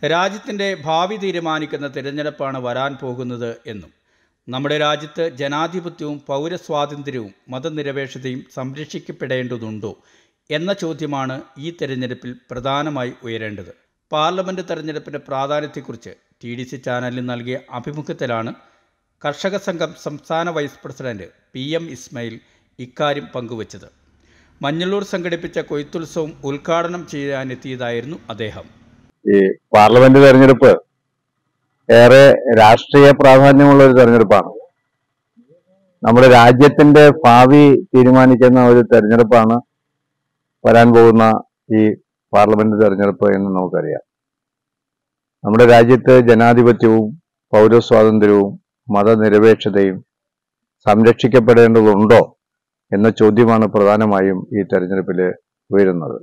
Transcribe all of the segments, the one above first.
രാജ്യത്തിൻ്റെ ഭാവി തീരുമാനിക്കുന്ന തിരഞ്ഞെടുപ്പാണ് വരാൻ പോകുന്നത് എന്നും നമ്മുടെ രാജ്യത്ത് ജനാധിപത്യവും പൗരസ്വാതന്ത്ര്യവും മതനിരപേക്ഷതയും സംരക്ഷിക്കപ്പെടേണ്ടതുണ്ടോ എന്ന ചോദ്യമാണ് ഈ തെരഞ്ഞെടുപ്പിൽ പ്രധാനമായി ഉയരേണ്ടത്. പാർലമെൻറ്റ് തെരഞ്ഞെടുപ്പിൻ്റെ പ്രാധാന്യത്തെക്കുറിച്ച് TDC ചാനലിന് നൽകിയ അഭിമുഖത്തിലാണ് കർഷക സംഘം സംസ്ഥാന വൈസ് പ്രസിഡന്റ് PM ഇസ്മായിൽ ഇക്കാര്യം പങ്കുവച്ചത്. മഞ്ഞളൂർ സംഘടിപ്പിച്ച കൊയ്ത്തുത്സവം ഉദ്ഘാടനം ചെയ്യാനെത്തിയതായിരുന്നു അദ്ദേഹം. ഈ പാർലമെന്റ് തെരഞ്ഞെടുപ്പ് ഏറെ രാഷ്ട്രീയ പ്രാധാന്യമുള്ള ഒരു തെരഞ്ഞെടുപ്പാണ്. നമ്മുടെ രാജ്യത്തിന്റെ ഭാവി തീരുമാനിക്കുന്ന ഒരു തെരഞ്ഞെടുപ്പാണ് വരാൻ പോകുന്ന ഈ പാർലമെന്റ് തെരഞ്ഞെടുപ്പ് എന്ന് നമുക്കറിയാം. നമ്മുടെ രാജ്യത്ത് ജനാധിപത്യവും പൗരസ്വാതന്ത്ര്യവും മതനിരപേക്ഷതയും സംരക്ഷിക്കപ്പെടേണ്ടതുണ്ടോ എന്ന ചോദ്യമാണ് പ്രധാനമായും ഈ തെരഞ്ഞെടുപ്പിൽ ഉയരുന്നത്.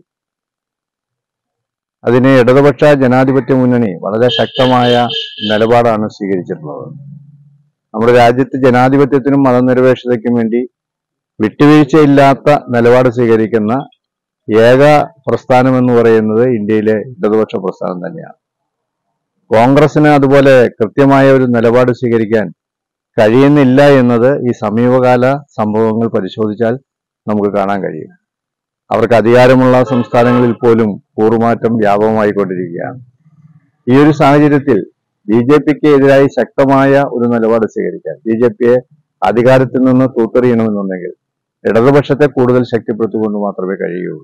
അതിന് ഇടതുപക്ഷ ജനാധിപത്യ മുന്നണി വളരെ ശക്തമായ നിലപാടാണ് സ്വീകരിച്ചിട്ടുള്ളത്. നമ്മുടെ രാജ്യത്ത് ജനാധിപത്യത്തിനും മതനിരപേക്ഷതയ്ക്കും വേണ്ടി വിട്ടുവീഴ്ചയില്ലാത്ത നിലപാട് സ്വീകരിക്കുന്ന ഏക പ്രസ്ഥാനം എന്ന് പറയുന്നത് ഇന്ത്യയിലെ ഇടതുപക്ഷ പ്രസ്ഥാനം തന്നെയാണ്. കോൺഗ്രസിന് അതുപോലെ കൃത്യമായ ഒരു നിലപാട് സ്വീകരിക്കാൻ കഴിയുന്നില്ല എന്നത് ഈ സമീപകാല സംഭവങ്ങൾ പരിശോധിച്ചാൽ നമുക്ക് കാണാൻ കഴിയും. അവർക്ക് അധികാരമുള്ള സംസ്ഥാനങ്ങളിൽ പോലും കൂറുമാറ്റം വ്യാപകമായിക്കൊണ്ടിരിക്കുകയാണ്. ഈ ഒരു സാഹചര്യത്തിൽ BJPക്ക് എതിരായി ശക്തമായ ഒരു നിലപാട് സ്വീകരിക്കാൻ, BJPയെ അധികാരത്തിൽ നിന്ന് തൂത്തെറിയണമെന്നുണ്ടെങ്കിൽ ഇടതുപക്ഷത്തെ കൂടുതൽ ശക്തിപ്പെടുത്തിക്കൊണ്ട് മാത്രമേ കഴിയുകയുള്ളൂ.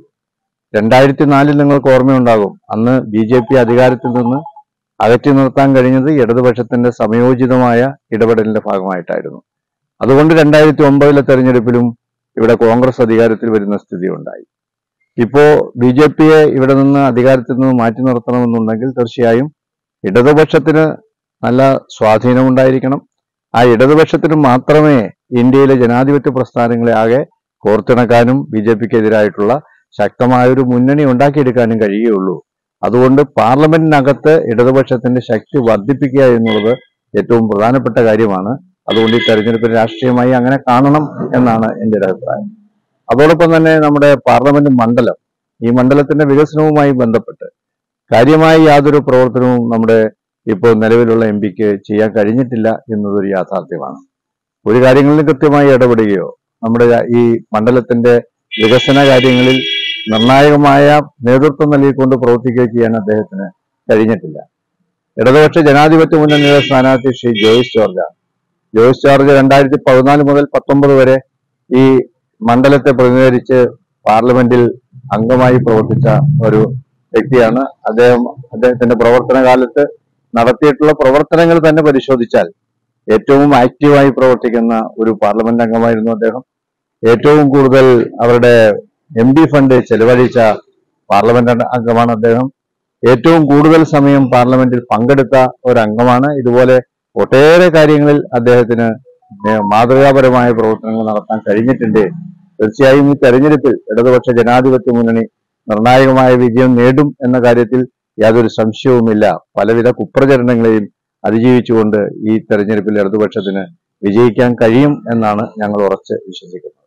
2004 നിങ്ങൾക്ക് ഓർമ്മയുണ്ടാകും. അന്ന് BJP അധികാരത്തിൽ നിന്ന് അകറ്റി നിർത്താൻ കഴിഞ്ഞത് ഇടതുപക്ഷത്തിന്റെ സമയോചിതമായ ഇടപെടലിന്റെ ഭാഗമായിട്ടായിരുന്നു. അതുകൊണ്ട് 2009 തെരഞ്ഞെടുപ്പിലും ഇവിടെ കോൺഗ്രസ് അധികാരത്തിൽ വരുന്ന സ്ഥിതി ഉണ്ടായി. ഇപ്പോ BJPയെ ഇവിടെ നിന്ന് അധികാരത്തിൽ നിന്ന് മാറ്റി നിർത്തണമെന്നുണ്ടെങ്കിൽ തീർച്ചയായും ഇടതുപക്ഷത്തിന് നല്ല സ്വാധീനമുണ്ടായിരിക്കണം. ആ ഇടതുപക്ഷത്തിന് മാത്രമേ ഇന്ത്യയിലെ ജനാധിപത്യ പ്രസ്ഥാനങ്ങളെ ആകെ കോർത്തിണക്കാനും BJPക്കെതിരായിട്ടുള്ള ശക്തമായൊരു മുന്നണി ഉണ്ടാക്കിയെടുക്കാനും കഴിയുകയുള്ളൂ. അതുകൊണ്ട് പാർലമെന്റിനകത്ത് ഇടതുപക്ഷത്തിന്റെ ശക്തി വർദ്ധിപ്പിക്കുക എന്നുള്ളത് ഏറ്റവും പ്രധാനപ്പെട്ട കാര്യമാണ്. അതുകൊണ്ട് ഈ തെരഞ്ഞെടുപ്പിന് രാഷ്ട്രീയമായി അങ്ങനെ കാണണം എന്നാണ് എൻ്റെ ഒരു അഭിപ്രായം. അതോടൊപ്പം തന്നെ നമ്മുടെ പാർലമെന്റ് മണ്ഡലം, ഈ മണ്ഡലത്തിന്റെ വികസനവുമായി ബന്ധപ്പെട്ട് കാര്യമായി യാതൊരു പ്രവർത്തനവും നമ്മുടെ ഇപ്പോൾ നിലവിലുള്ള MPക്ക് ചെയ്യാൻ കഴിഞ്ഞിട്ടില്ല എന്നതൊരു യാഥാർത്ഥ്യമാണ്. ഒരു കാര്യങ്ങളിൽ കൃത്യമായി ഇടപെടുകയോ നമ്മുടെ ഈ മണ്ഡലത്തിന്റെ വികസന കാര്യങ്ങളിൽ നിർണായകമായ നേതൃത്വം നൽകിക്കൊണ്ട് പ്രവർത്തിക്കുകയോ ചെയ്യാൻ അദ്ദേഹത്തിന് കഴിഞ്ഞിട്ടില്ല. ഇടതുപക്ഷ ജനാധിപത്യ മുന്നണിയുടെ സ്ഥാനാർത്ഥി ശ്രീ ജോയിസ് ജോർജാണ്. ജോയിസ് ജോർജ് 2014 മുതൽ 2019 വരെ ഈ മണ്ഡലത്തെ പ്രതിനിധീകരിച്ച് പാർലമെന്റിൽ അംഗമായി പ്രവർത്തിച്ച ഒരു വ്യക്തിയാണ്. അദ്ദേഹത്തിന്റെ പ്രവർത്തന കാലത്ത് നടത്തിയിട്ടുള്ള പ്രവർത്തനങ്ങൾ തന്നെ പരിശോധിച്ചാൽ ഏറ്റവും ആക്റ്റീവായി പ്രവർത്തിക്കുന്ന ഒരു പാർലമെന്റ് അംഗമായിരുന്നു അദ്ദേഹം. ഏറ്റവും കൂടുതൽ അവരുടെ MP ഫണ്ട് ചെലവഴിച്ച പാർലമെന്റ് അംഗമാണ് അദ്ദേഹം. ഏറ്റവും കൂടുതൽ സമയം പാർലമെന്റിൽ പങ്കെടുത്ത ഒരു അംഗമാണ്. ഇതുപോലെ ഒട്ടേറെ കാര്യങ്ങളിൽ അദ്ദേഹത്തിന് മാതൃകാപരമായ പ്രവർത്തനങ്ങൾ നടത്താൻ കഴിഞ്ഞിട്ടുണ്ട്. തീർച്ചയായും ഈ തെരഞ്ഞെടുപ്പിൽ ഇടതുപക്ഷ ജനാധിപത്യ മുന്നണി നിർണായകമായ വിജയം നേടും എന്ന കാര്യത്തിൽ യാതൊരു സംശയവുമില്ല. പലവിധ കുപ്രചരണങ്ങളെയും അതിജീവിച്ചുകൊണ്ട് ഈ തെരഞ്ഞെടുപ്പിൽ ഇടതുപക്ഷത്തിന് വിജയിക്കാൻ കഴിയും എന്നാണ് ഞങ്ങൾ ഉറച്ച് വിശ്വസിക്കുന്നത്.